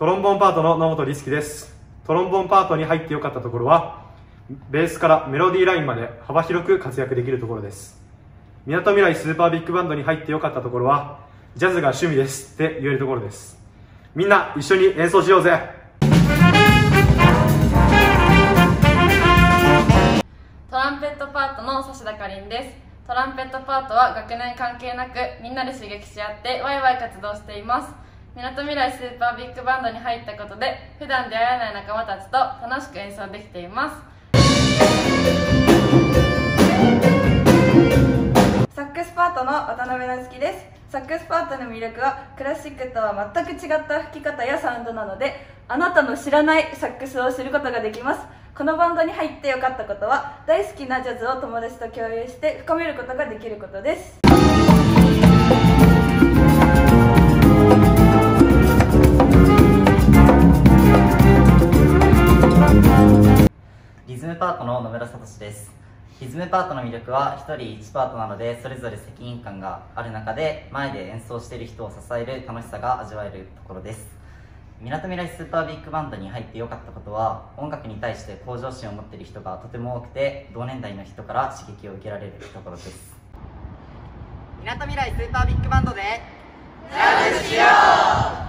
トロンボーンパートの野本理樹です。トロンボーンパートに入ってよかったところは、ベースからメロディーラインまで幅広く活躍できるところです。みなとみらいスーパービッグバンドに入ってよかったところは、ジャズが趣味ですって言えるところです。みんな一緒に演奏しようぜ。 トランペットパートの指田かりんです。トランペットパートは学年関係なくみんなで刺激し合ってワイワイ活動しています。みなとみらいスーパービッグバンドに入ったことで普段出会えない仲間たちと楽しく演奏できています。 サックスパートの渡辺夏樹です。サックスパートの魅力はクラシックとは全く違った吹き方やサウンドなので、あなたの知らないサックスを知ることができます。このバンドに入ってよかったことは、大好きなジャズを友達と共有して深めることができることです。 リズムパートの野村聡です。リズムパートの魅力は1人1パートなのでそれぞれ責任感がある中で前で演奏している人を支える楽しさが味わえるところです。みなとみらいスーパービッグバンドに入ってよかったことは、音楽に対して向上心を持っている人がとても多くて同年代の人から刺激を受けられるところです。みなとみらいスーパービッグバンドでジャズしよう。